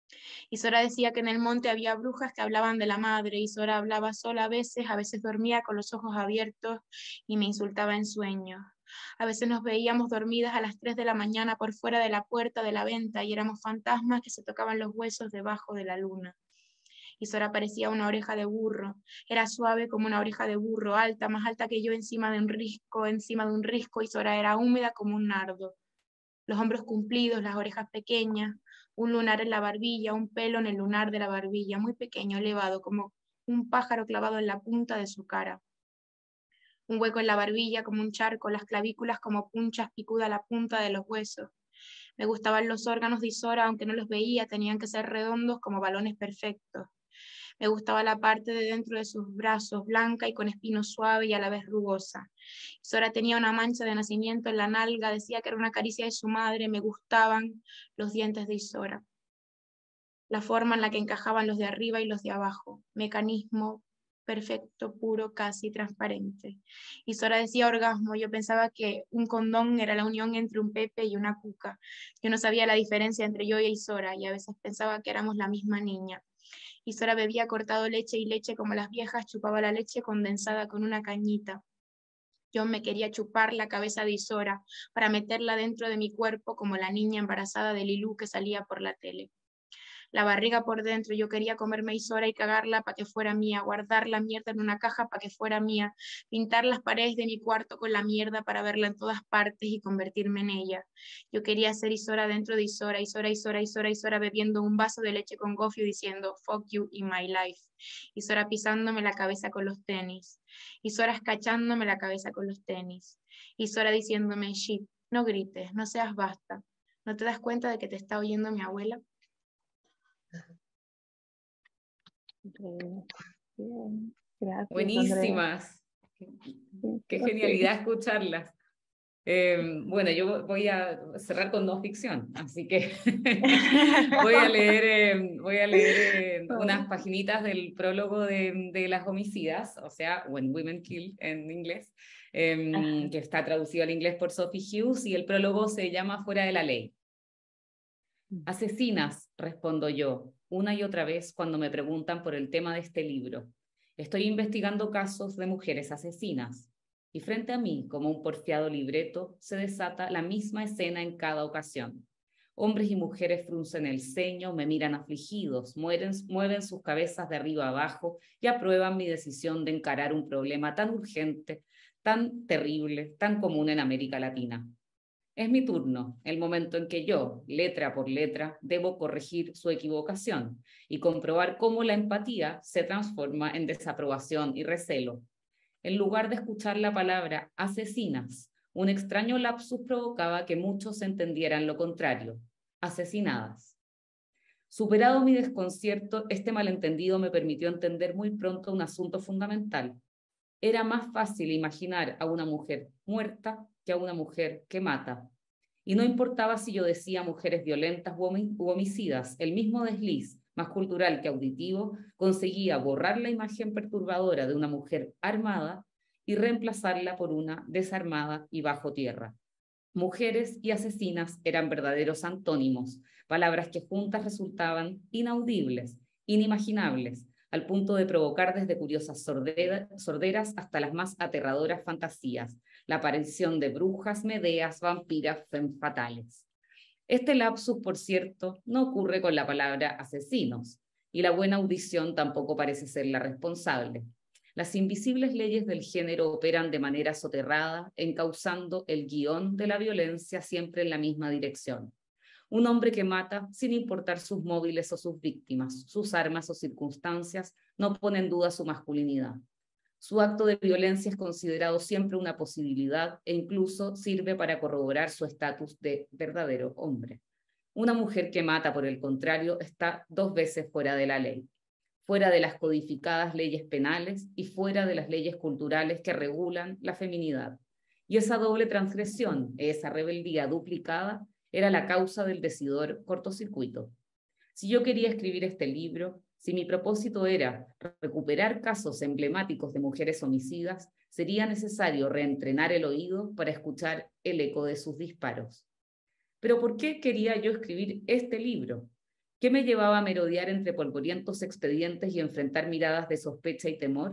Y Sora decía que en el monte había brujas que hablaban de la madre, y Sora hablaba sola a veces, a veces dormía con los ojos abiertos y me insultaba en sueños. A veces nos veíamos dormidas a las tres de la mañana por fuera de la puerta de la venta y éramos fantasmas que se tocaban los huesos debajo de la luna. Y Sora parecía una oreja de burro, era suave como una oreja de burro, alta, más alta que yo encima de un risco, encima de un risco, y Sora era húmeda como un nardo. Los hombros cumplidos, las orejas pequeñas, un lunar en la barbilla, un pelo en el lunar de la barbilla, muy pequeño, elevado, como un pájaro clavado en la punta de su cara. Un hueco en la barbilla como un charco, las clavículas como punchas picuda a la punta de los huesos. Me gustaban los órganos de Isora, aunque no los veía, tenían que ser redondos como balones perfectos. Me gustaba la parte de dentro de sus brazos, blanca y con espinos suave y a la vez rugosa. Isora tenía una mancha de nacimiento en la nalga, decía que era una caricia de su madre, me gustaban los dientes de Isora. La forma en la que encajaban los de arriba y los de abajo, mecanismo perfecto, puro, casi transparente. Isora decía orgasmo, yo pensaba que un condón era la unión entre un Pepe y una Cuca. Yo no sabía la diferencia entre yo y Isora y a veces pensaba que éramos la misma niña. Isora bebía cortado leche y leche como las viejas, chupaba la leche condensada con una cañita. Yo me quería chupar la cabeza de Isora para meterla dentro de mi cuerpo como la niña embarazada de Lilú que salía por la tele. La barriga por dentro, yo quería comerme Isora y cagarla para que fuera mía, guardar la mierda en una caja para que fuera mía, pintar las paredes de mi cuarto con la mierda para verla en todas partes y convertirme en ella. Yo quería ser Isora dentro de Isora, Isora, Isora, Isora, Isora, bebiendo un vaso de leche con gofio diciendo fuck you in my life. Isora pisándome la cabeza con los tenis. Isora escachándome la cabeza con los tenis. Isora diciéndome shit, no grites, no seas basta. ¿No te das cuenta de que te está oyendo mi abuela? Bien. Gracias, Buenísimas. Andrea. Qué genialidad escucharlas. Eh, bueno, yo voy a cerrar con no ficción, así que voy a leer, eh, voy a leer eh, unas paginitas del prólogo de, de Las homicidas, o sea, When Women Kill en inglés, eh, que está traducido al inglés por Sophie Hughes, y el prólogo se llama Fuera de la ley. Asesinas, respondo yo, una y otra vez cuando me preguntan por el tema de este libro. Estoy investigando casos de mujeres asesinas. Y frente a mí, como un porfiado libreto, se desata la misma escena en cada ocasión. Hombres y mujeres fruncen el ceño, me miran afligidos, mueren, mueven sus cabezas de arriba a abajo y aprueban mi decisión de encarar un problema tan urgente, tan terrible, tan común en América Latina. Es mi turno, el momento en que yo, letra por letra, debo corregir su equivocación y comprobar cómo la empatía se transforma en desaprobación y recelo. En lugar de escuchar la palabra asesinas, un extraño lapsus provocaba que muchos entendieran lo contrario, asesinadas. Superado mi desconcierto, este malentendido me permitió entender muy pronto un asunto fundamental. Era más fácil imaginar a una mujer muerta que a una mujer que mata. Y no importaba si yo decía mujeres violentas u homicidas, el mismo desliz, más cultural que auditivo, conseguía borrar la imagen perturbadora de una mujer armada y reemplazarla por una desarmada y bajo tierra. Mujeres y asesinas eran verdaderos antónimos, palabras que juntas resultaban inaudibles, inimaginables, al punto de provocar desde curiosas sordera, sorderas hasta las más aterradoras fantasías, la aparición de brujas, medeas, vampiras, femme fatales. Este lapsus, por cierto, no ocurre con la palabra asesinos, y la buena audición tampoco parece ser la responsable. Las invisibles leyes del género operan de manera soterrada, encauzando el guión de la violencia siempre en la misma dirección. Un hombre que mata, sin importar sus móviles o sus víctimas, sus armas o circunstancias, no pone en duda su masculinidad. Su acto de violencia es considerado siempre una posibilidad e incluso sirve para corroborar su estatus de verdadero hombre. Una mujer que mata, por el contrario, está dos veces fuera de la ley, fuera de las codificadas leyes penales y fuera de las leyes culturales que regulan la feminidad. Y esa doble transgresión, esa rebeldía duplicada, era la causa del decidor cortocircuito. Si yo quería escribir este libro, Si mi propósito era recuperar casos emblemáticos de mujeres homicidas, sería necesario reentrenar el oído para escuchar el eco de sus disparos. Pero ¿por qué quería yo escribir este libro? ¿Qué me llevaba a merodear entre polvorientos expedientes y enfrentar miradas de sospecha y temor?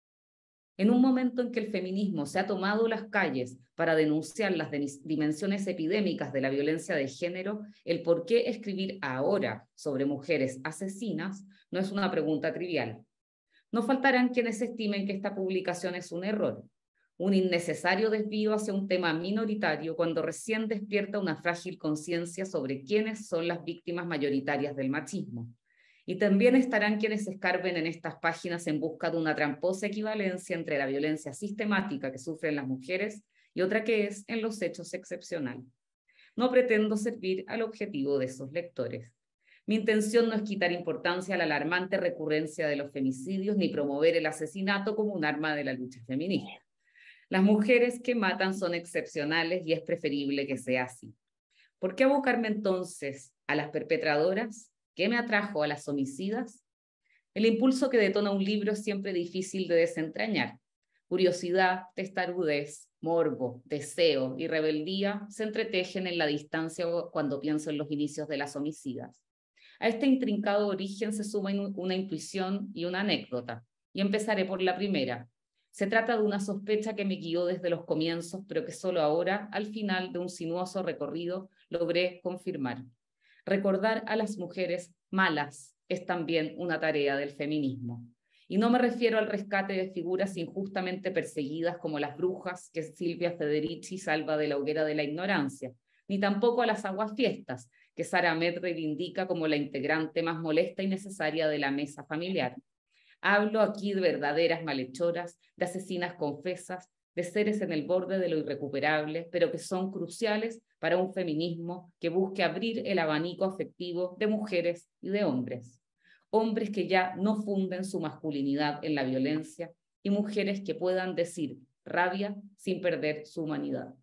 En un momento en que el feminismo se ha tomado las calles para denunciar las dimensiones epidémicas de la violencia de género, el por qué escribir ahora sobre mujeres asesinas no es una pregunta trivial. No faltarán quienes estimen que esta publicación es un error, un innecesario desvío hacia un tema minoritario cuando recién despierta una frágil conciencia sobre quiénes son las víctimas mayoritarias del machismo. Y también estarán quienes escarben en estas páginas en busca de una tramposa equivalencia entre la violencia sistemática que sufren las mujeres y otra que es en los hechos excepcional. No pretendo servir al objetivo de esos lectores. Mi intención no es quitar importancia a la alarmante recurrencia de los femicidios ni promover el asesinato como un arma de la lucha feminista. Las mujeres que matan son excepcionales y es preferible que sea así. ¿Por qué abocarme entonces a las perpetradoras? ¿Qué me atrajo a las homicidas? El impulso que detona un libro es siempre difícil de desentrañar. Curiosidad, testarudez, morbo, deseo y rebeldía se entretejen en la distancia cuando pienso en los inicios de las homicidas. A este intrincado origen se suma una intuición y una anécdota, y empezaré por la primera. Se trata de una sospecha que me guió desde los comienzos, pero que solo ahora, al final de un sinuoso recorrido, logré confirmar. Recordar a las mujeres malas es también una tarea del feminismo. Y no me refiero al rescate de figuras injustamente perseguidas como las brujas que Silvia Federici salva de la hoguera de la ignorancia, ni tampoco a las aguafiestas que Sara Ahmed reivindica como la integrante más molesta y necesaria de la mesa familiar. Hablo aquí de verdaderas malhechoras, de asesinas confesas, de seres en el borde de lo irrecuperable, pero que son cruciales para un feminismo que busque abrir el abanico afectivo de mujeres y de hombres. Hombres que ya no funden su masculinidad en la violencia y mujeres que puedan decir rabia sin perder su humanidad.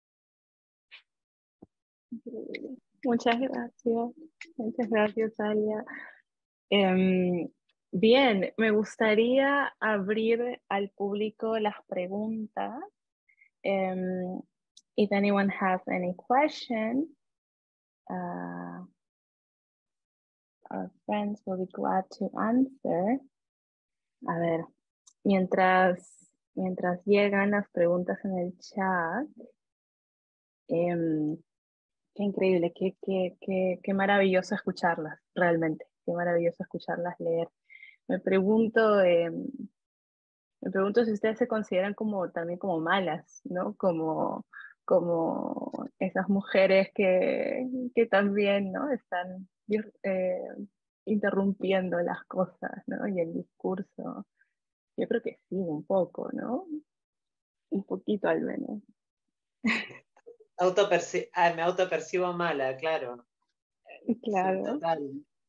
Muchas gracias. Muchas gracias, Alia. Um, bien, me gustaría abrir al público las preguntas. Um, if anyone has any question, uh, our friends will be glad to answer. A ver, mientras, mientras llegan las preguntas en el chat, um, qué increíble, qué, qué, qué, qué maravilloso escucharlas, realmente, qué maravilloso escucharlas leer. Me pregunto, eh, me pregunto si ustedes se consideran como también como malas, ¿no? Como, como esas mujeres que, que también, ¿no? Están eh, interrumpiendo las cosas, ¿no? Y el discurso. Yo creo que sí, un poco, ¿no? Un poquito al menos. Autoperci ah, me autopercibo mala, claro. Claro. Sí, total.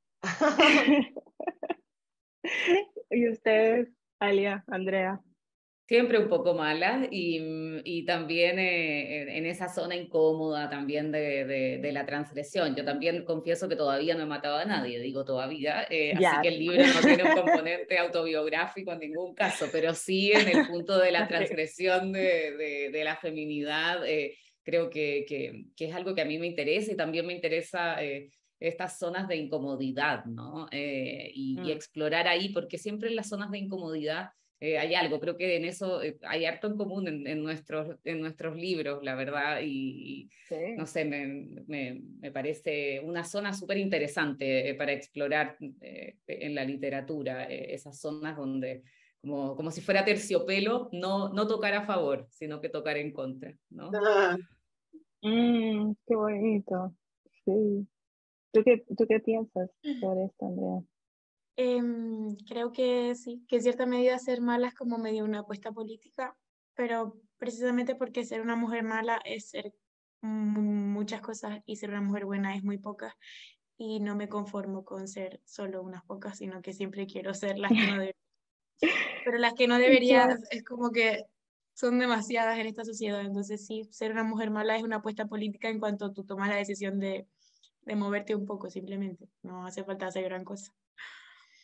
¿Y ustedes, Alia, Andrea? Siempre un poco mala y, y también eh, en esa zona incómoda también de, de, de la transgresión. Yo también confieso que todavía no he matado a nadie, digo todavía, eh, así que el libro no tiene un componente autobiográfico en ningún caso, pero sí en el punto de la transgresión de, de, de la feminidad, eh, creo que, que, que es algo que a mí me interesa y también me interesa eh, estas zonas de incomodidad, ¿no? Eh, y, mm. y explorar ahí, porque siempre en las zonas de incomodidad Eh, hay algo, creo que en eso eh, hay harto en común en, en, nuestros, en nuestros libros, la verdad, y, y sí. no sé, me, me, me parece una zona súper interesante eh, para explorar eh, en la literatura, eh, esas zonas donde, como, como si fuera terciopelo, no, no tocar a favor, sino que tocar en contra, ¿no? Ah. Mm, qué bonito, sí. ¿Tú qué, ¿Tú qué piensas sobre esto, Andrea? Eh, creo que sí, que en cierta medida ser mala es como medio una apuesta política, pero precisamente porque ser una mujer mala es ser muchas cosas y ser una mujer buena es muy pocas, y no me conformo con ser solo unas pocas, sino que siempre quiero ser las que no debería. Pero las que no debería claro. Es como que son demasiadas en esta sociedad, entonces sí, ser una mujer mala es una apuesta política en cuanto tú tomas la decisión de, de moverte un poco simplemente, no hace falta hacer gran cosa.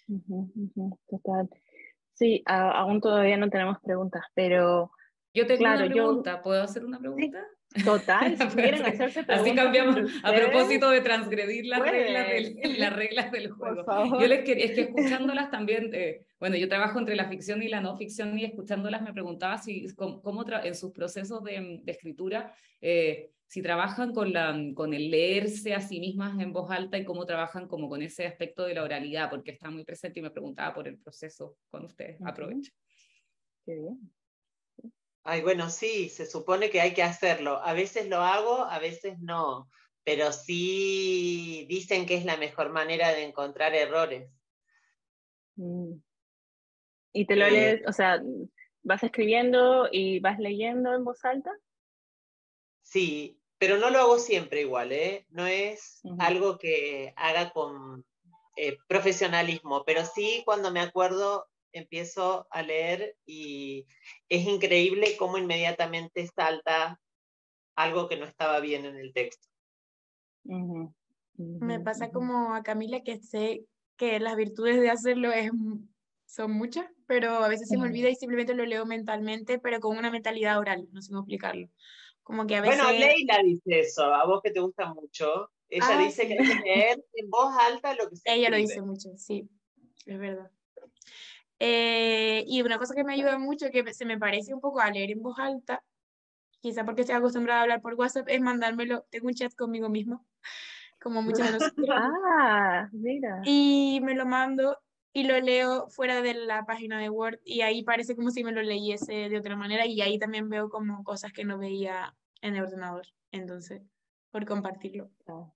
Ujú, ujú, total. Sí, a- aún todavía no tenemos preguntas, pero Yo tengo claro, una yo, pregunta, ¿puedo hacer una sí, pregunta? total, si quieren hacerse Así preguntas cambiamos, entre a ustedes, propósito de transgredir las reglas del, pueden, las reglas del por juego. Yo favor. les quería, es que escuchándolas también, eh, bueno, yo trabajo entre la ficción y la no ficción y escuchándolas me preguntaba si, cómo, cómo en sus procesos de, de escritura, eh, si trabajan con, la, con el leerse a sí mismas en voz alta y cómo trabajan como con ese aspecto de la oralidad, porque está muy presente y me preguntaba por el proceso con ustedes. Ujú, Aprovecho. qué bien. Ay, bueno, sí, se supone que hay que hacerlo. A veces lo hago, a veces no, pero sí dicen que es la mejor manera de encontrar errores. Mm. ¿Y te lo Eh, lees, o sea, vas escribiendo y vas leyendo en voz alta? sí, pero no lo hago siempre igual, ¿eh? No es Ujú. algo que haga con eh, profesionalismo, pero sí cuando me acuerdo empiezo a leer y es increíble cómo inmediatamente salta algo que no estaba bien en el texto. Ujú, Me ujú, pasa ujú. como a Camila que sé que las virtudes de hacerlo es, m- son muchas, pero a veces se me olvida Ujú. y simplemente lo leo mentalmente, pero con una mentalidad oral, no sé cómo explicarlo. Como que a Bueno, veces, Leila dice eso, a vos que te gusta mucho. Ella ah, dice que sí, hay que leer en voz alta lo que se ella lo dice escribe. mucho, sí, es verdad. Eh, y una cosa que me ayuda mucho, que se me parece un poco a leer en voz alta, quizá porque estoy acostumbrada a hablar por WhatsApp, es mandármelo, tengo un chat conmigo mismo, como muchas de nosotros, Ah, mira. y me lo mando y lo leo fuera de la página de Word y ahí parece como si me lo leyese de otra manera y ahí también veo como cosas que no veía en el ordenador. Entonces, por compartirlo. Ah.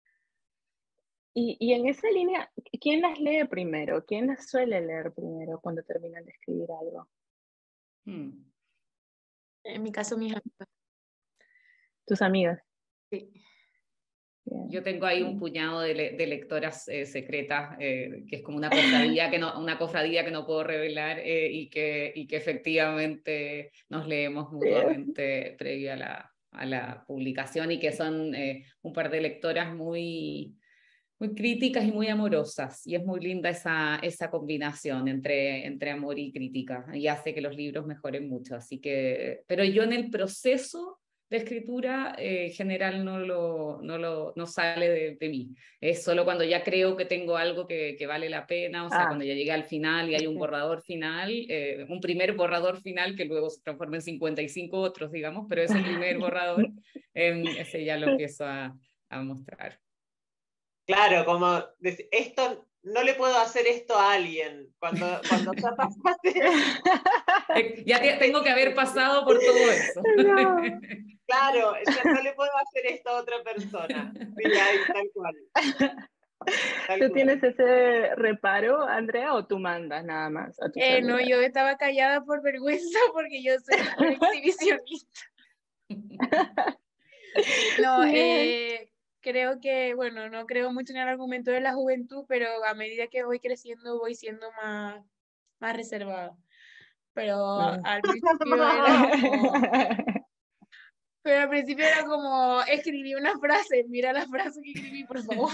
Y, y en esa línea, ¿quién las lee primero? ¿Quién las suele leer primero cuando terminan de escribir algo? Hmm. En mi caso, mis amigas. ¿Tus amigas? Sí. Bien, Yo tengo ahí un bien. puñado de, le, de lectoras eh, secretas, eh, que es como una cofradía que no, una cofradía que no puedo revelar eh, y, que, y que efectivamente nos leemos Bien. mutuamente previo a la, a la publicación y que son eh, un par de lectoras muy, muy críticas y muy amorosas. Y es muy linda esa, esa combinación entre, entre amor y crítica y hace que los libros mejoren mucho. Así que, pero yo en el proceso de escritura eh, general no, lo, no, lo, no sale de, de mí. Es solo cuando ya creo que tengo algo que, que vale la pena, o sea, Ah, cuando ya llegué al final y hay un ok. borrador final, eh, un primer borrador final que luego se transforma en cincuenta y cinco otros, digamos, pero ese primer borrador, eh, ese ya lo empiezo a, a mostrar. Claro, como dec- esto, no le puedo hacer esto a alguien. Cuando, cuando ya pasaste, Eh, Ya te- es tengo que haber difícil. pasado por todo eso. No. Claro, ya no le puedo hacer esto a otra persona. Sí, ahí, tal cual, tal ¿Tú cual. tienes ese reparo, Andrea, o tú mandas nada más a tus Eh, no, amigas? yo estaba callada por vergüenza porque yo soy súper exhibicionista. No, Bien. eh, creo que, bueno, no creo mucho en el argumento de la juventud, pero a medida que voy creciendo voy siendo más, más reservada. Pero Mm. al principio era como, pero al principio era como, escribí una frase, mira la frase que escribí, por favor,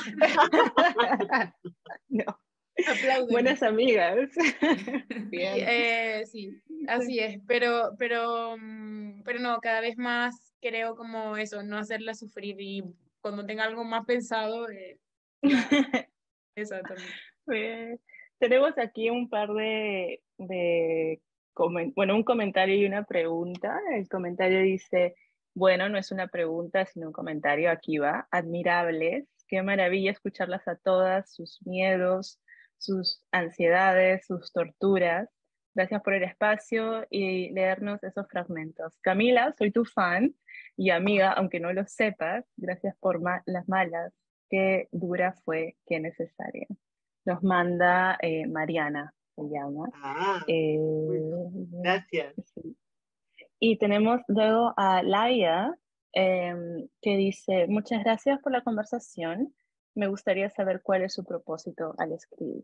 No, apláudeme. buenas amigas. Y, Bien. eh, sí, así es, pero, pero, mm, pero no, cada vez más creo como eso, no hacerla sufrir y cuando tenga algo más pensado, eh, la, exactamente. Bien. Tenemos aquí un par de, de comen- bueno, un comentario y una pregunta. El comentario dice, bueno, no es una pregunta, sino un comentario. Aquí va. Admirables. Qué maravilla escucharlas a todas, sus miedos, sus ansiedades, sus torturas. Gracias por el espacio y leernos esos fragmentos. Camila, soy tu fan y amiga, aunque no lo sepas. Gracias por ma- las malas. Qué dura fue, qué necesaria. Nos manda eh, Mariana, se llama. Ah, Eh, bueno, gracias. sí. Y tenemos luego a Laia, eh, que dice, muchas gracias por la conversación. Me gustaría saber cuál es su propósito al escribir.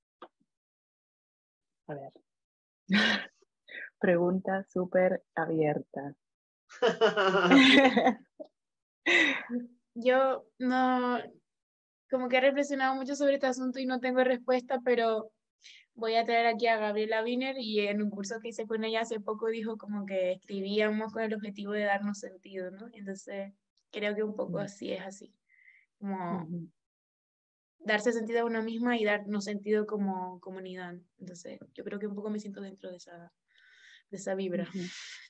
A ver. Pregunta súper abierta. Yo no, como que he reflexionado mucho sobre este asunto y no tengo respuesta, pero voy a traer aquí a Gabriela Wiener, y en un curso que hice con ella hace poco dijo como que escribíamos con el objetivo de darnos sentido, ¿no? Entonces creo que un poco así es así, como Ujú. darse sentido a uno misma y darnos sentido como comunidad, ¿no? Entonces yo creo que un poco me siento dentro de esa, de esa vibra. Ujú.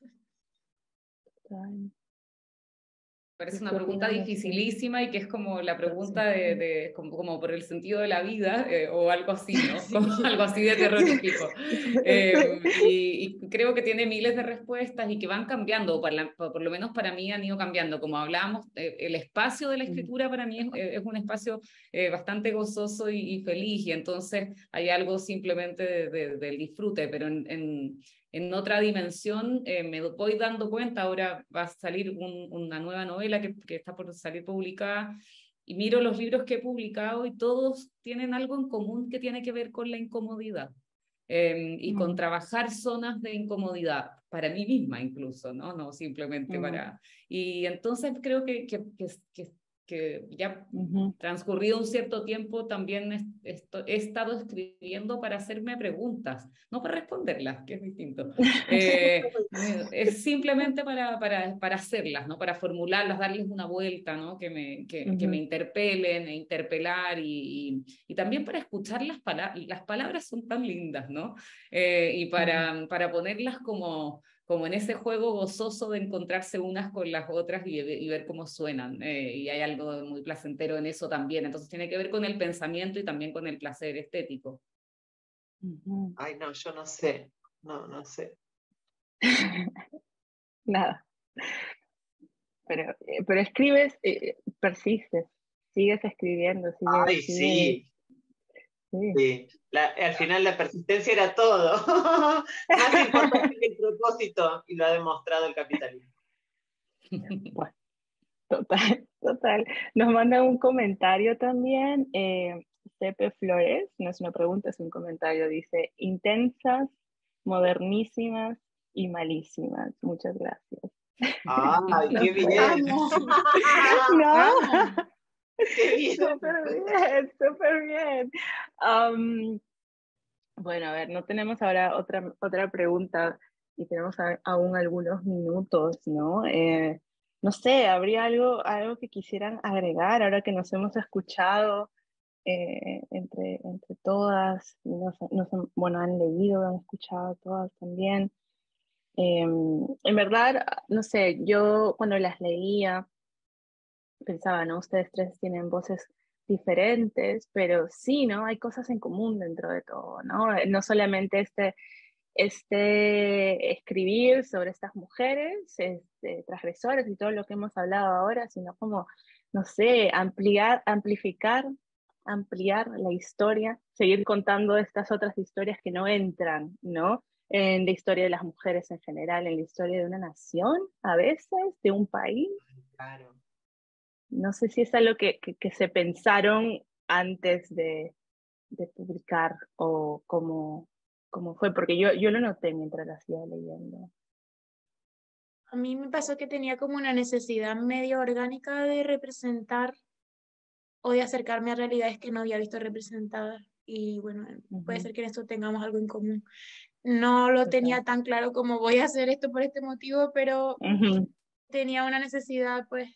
Total. Parece ¿Y una qué pregunta opinan ustedes? dificilísima y que es como la pregunta Sí. de, de como, como por el sentido de la vida eh, o algo así, ¿no? Sí. Como algo así de terrorífico. Eh, y, y creo que tiene miles de respuestas y que van cambiando, por, la, por lo menos para mí han ido cambiando. Como hablábamos, eh, el espacio de la escritura para mí es, es un espacio eh, bastante gozoso y, y feliz, y entonces hay algo simplemente de, de, del disfrute, pero en, en en otra dimensión, eh, me voy dando cuenta, ahora va a salir un, una nueva novela que, que está por salir publicada, y miro los libros que he publicado y todos tienen algo en común que tiene que ver con la incomodidad, eh, y con Mm. trabajar zonas de incomodidad, para mí misma incluso, ¿no? No simplemente Mm. para... Y entonces creo que, que, que, que que ya Ujú. transcurrido un cierto tiempo también he, he estado escribiendo para hacerme preguntas, no para responderlas, que es distinto. Eh, es simplemente para, para, para hacerlas, ¿no? Para formularlas, darles una vuelta, ¿no? Que me, que, Ujú. que me interpelen, e interpelar, y, y, y también para escuchar las palabras. Las palabras son tan lindas, ¿no? Eh, y para, Ujú. para ponerlas como... como en ese juego gozoso de encontrarse unas con las otras y, y ver cómo suenan. Eh, y hay algo muy placentero en eso también. Entonces tiene que ver con el pensamiento y también con el placer estético. Ujú. Ay, no, yo no sé. No, no sé. Nada. Pero, eh, pero escribes, eh, persistes, sigues escribiendo, sigues, Ay, sigues, sí. sí. Sí. La- al final la persistencia era todo. Más importante que el propósito, y lo ha demostrado el capitalismo. Bueno, total, total. Nos manda un comentario también, eh, Pepe Flores, no es una pregunta, es un comentario, dice, intensas, modernísimas y malísimas. Muchas gracias. Ay, No qué sé. bien. ¡Vamos! No, ¡Vamos! Qué bien. súper bien, súper bien. Um, bueno, a ver, no tenemos ahora otra, otra pregunta y tenemos a- aún algunos minutos, ¿no? Eh, no sé, ¿habría algo, algo que quisieran agregar ahora que nos hemos escuchado eh, entre, entre todas? Y nos, nos han- bueno, han leído, han escuchado todas también. Eh, en verdad, no sé, yo cuando las leía pensaba, ¿no? Ustedes tres tienen voces diferentes, pero sí, ¿no? Hay cosas en común dentro de todo, ¿no? No solamente este, este escribir sobre estas mujeres, este, transgresoras y todo lo que hemos hablado ahora, sino como, no sé, ampliar, amplificar, ampliar la historia, seguir contando estas otras historias que no entran, ¿no? En la historia de las mujeres en general, en la historia de una nación, a veces, de un país. Claro. No sé si es algo que, que, que se pensaron antes de, de publicar o cómo, cómo fue, porque yo, yo lo noté mientras la iba leyendo. A mí me pasó que tenía como una necesidad medio orgánica de representar o de acercarme a realidades que no había visto representadas. Y bueno, puede Ujú. ser que en esto tengamos algo en común. No lo Total. tenía tan claro como voy a hacer esto por este motivo, pero Ujú. tenía una necesidad, pues,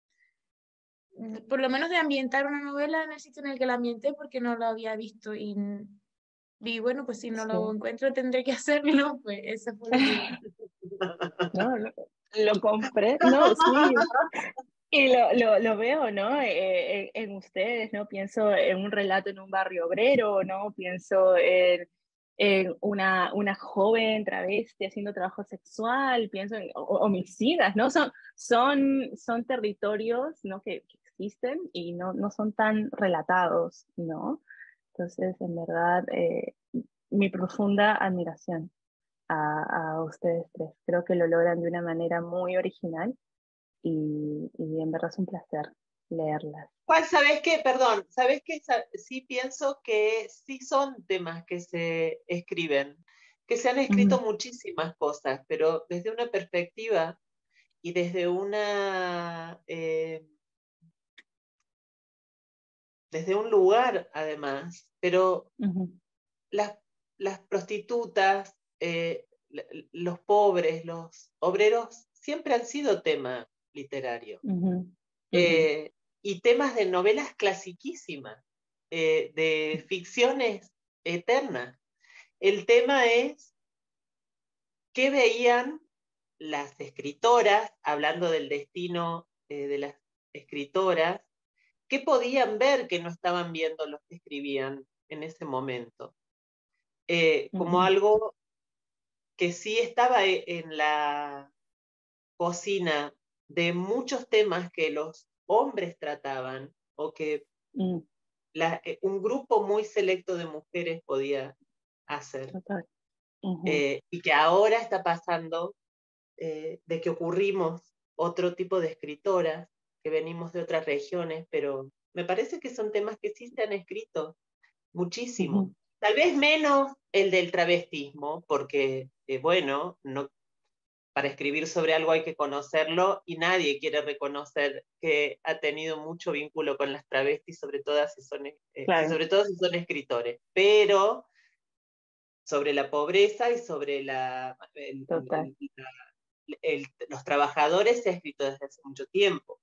de- por lo menos de ambientar una novela en el sitio en el que la ambienté porque no lo había visto. Y, y bueno, pues si no lo Sí. encuentro tendré que hacerlo, pues eso fue lo que... No, lo, lo compré, no, sí. Y lo, lo, lo veo, ¿no? Eh, en, en ustedes, ¿no? Pienso en un relato en un barrio obrero, ¿no? Pienso en, en una, una joven travesti haciendo trabajo sexual, pienso en o- homicidas, ¿no? Son, son, son territorios, ¿no? Que, que existen y no, no son tan relatados, ¿no? Entonces, en verdad, eh, mi profunda admiración a, a ustedes tres. Creo que lo logran de una manera muy original y, y en verdad es un placer leerlas. ¿Cuál, sabes qué? Perdón, ¿sabes qué? Sa- Sí pienso que sí son temas que se escriben, que se han escrito Ujú. muchísimas cosas, pero desde una perspectiva y desde una, eh, desde un lugar además, pero Ujú. las, las prostitutas, eh, los pobres, los obreros, siempre han sido tema literario. Uh-huh. Uh-huh. Eh, y temas de novelas clasiquísimas, eh, de ficciones eternas. El tema es qué veían las escritoras, hablando del destino eh, de las escritoras, qué podían ver que no estaban viendo los que escribían en ese momento. Eh, como uh-huh. algo que sí estaba en la cocina de muchos temas que los hombres trataban o que uh-huh. la, un grupo muy selecto de mujeres podía hacer. Uh-huh. Eh, y que ahora está pasando eh, de que ocurrimos otro tipo de escritoras que venimos de otras regiones, pero me parece que son temas que sí se han escrito muchísimo. Uh-huh. Tal vez menos el del travestismo, porque, eh, bueno, no, para escribir sobre algo hay que conocerlo y nadie quiere reconocer que ha tenido mucho vínculo con las travestis, sobre todo si son, eh, claro. sobre todo si son escritores. Pero sobre la pobreza y sobre la, el, el, el, el, los trabajadores se ha escrito desde hace mucho tiempo.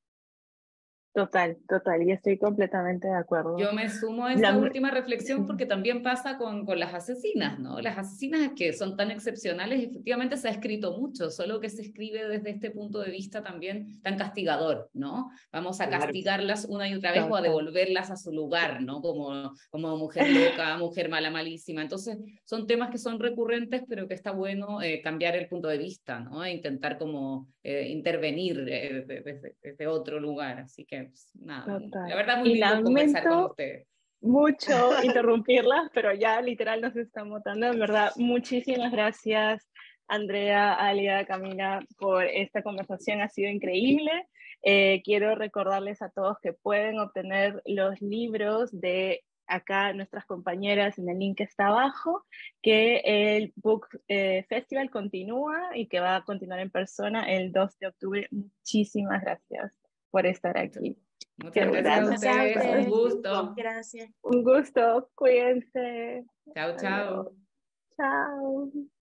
Total, total, y estoy completamente de acuerdo. Yo me sumo a esa la... última reflexión porque también pasa con, con las asesinas, ¿no? Las asesinas que son tan excepcionales, efectivamente se ha escrito mucho, solo que se escribe desde este punto de vista también tan castigador, ¿no? Vamos a castigarlas una y otra vez total. O a devolverlas a su lugar, ¿no? Como, como mujer loca, mujer mala, malísima. Entonces, son temas que son recurrentes, pero que está bueno eh, cambiar el punto de vista, ¿no? E intentar como eh, intervenir eh, desde, desde otro lugar, así que pues, nada, total. La verdad muy y lindo conversar con ustedes. Mucho interrumpirlas, pero ya literal nos están botando. En verdad, muchísimas gracias, Andrea, Alia, Camila, por esta conversación. Ha sido increíble. Eh, quiero recordarles a todos que pueden obtener los libros de acá nuestras compañeras en el link que está abajo, que el Book eh, Festival continúa y que va a continuar en persona el dos de octubre. Muchísimas gracias por estar aquí. Muchas gracias a ustedes, un gusto. Gracias. Un gusto, cuídense. Chao, chao. Chao.